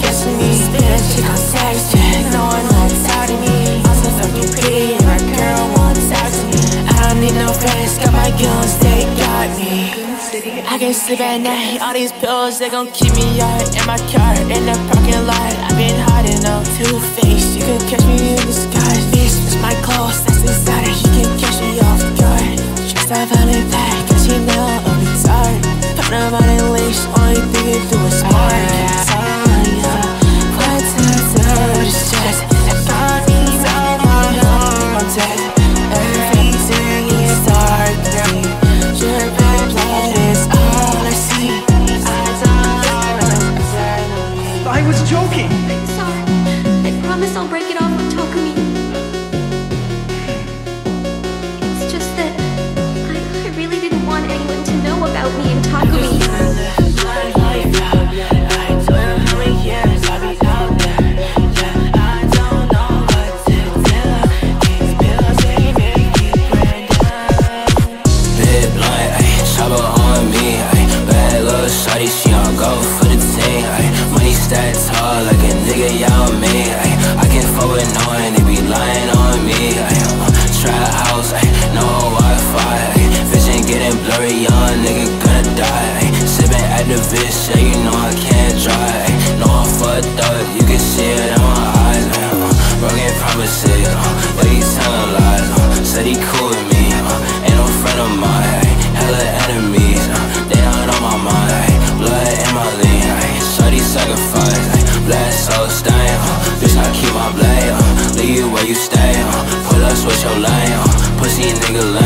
guessing me. Spit chick on sex, no one wants out of me. I'm so fucking pretty and my girl wants out to me. I don't need no friends, got my guns, they got me. I can't sleep at night, all these pills, they gon' keep me out. In my car, in the parking lot, I've been hiding out. Two-faced, you can catch me in the sky. This is my clothes, that's inside it, you can catch me off guard. Just I found it back, cause you know I'll be tired. Put them on a leash, only thing you do is spark. What's inside this chest? I got me down on all dead. Everything is dark, dripping blood is all I see. I was joking! Sorry. I promise I'll break it off with Takumi. It's just that I really didn't want anyone to know about me and Takumi. She don't go for the team, money stacked tall like a nigga, y'all me. I can't fuck with no one, they be lying on me. Trap house, no Wi-Fi, vision getting blurry, young nigga gonna die. Sippin' activist, yeah, you know I can't drive. No, I'm fucked up, you can see it in my eyes. Broken promises, but he telling lies. Said he cool with me, ain't no friend of mine. Hella enemies, they not on my mind. Blood in my lean, shorty sacrifice, blast so stain, bitch I keep my blade, leave you where you stay, pull up switch your lane, pussy nigga lame.